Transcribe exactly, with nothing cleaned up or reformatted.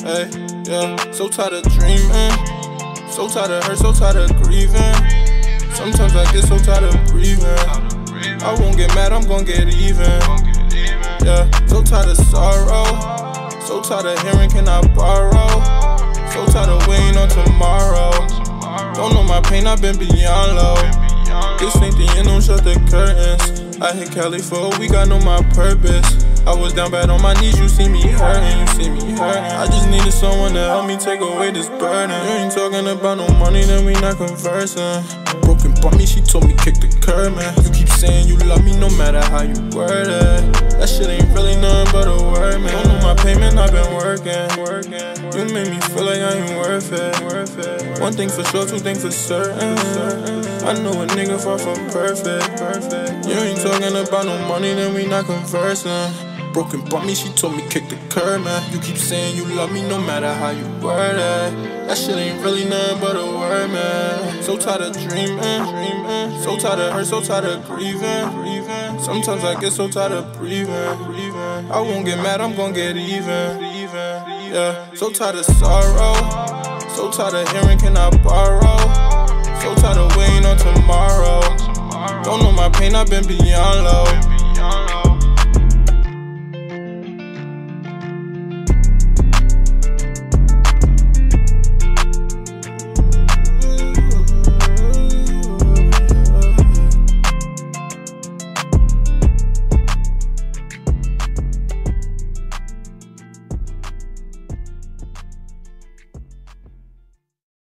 Hey, yeah, so tired of dreaming, so tired of hurt, so tired of grieving. Sometimes I get so tired of breathing. I won't get mad, I'm gon' get even. Yeah, so tired of sorrow, so tired of hearing can I borrow. So tired of waiting on tomorrow. Don't know my pain, I've been beyond low. This ain't the end, don't shut the curtains. I hit Cali for a week, I know my purpose. I was down bad on my knees, you see me hurting, you see me hurting. I just needed someone to help me take away this burden. You ain't talking about no money, then we not conversing. Broken by me, she told me kick the curb, man. You keep saying you love me no matter how you word it. That shit ain't really nothing but a word, man. Don't know my payment, I've been working. You made me feel like I ain't worth it. One thing for sure, two things for certain. I know a nigga far from perfect. You ain't talking about no money, then we not conversing. Broken by me, she told me kick the curb, man. You keep saying you love me no matter how you word it. That shit ain't really nothing but a word, man. So tired of dreaming, dreaming. So tired of hurt, so tired of grieving, grieving. Sometimes I get so tired of breathing, breathing. I won't get mad, I'm gon' get even, even. Yeah, so tired of sorrow, so tired of hearing can I borrow. So tired of waiting on tomorrow. Don't know my pain, I've been beyond low.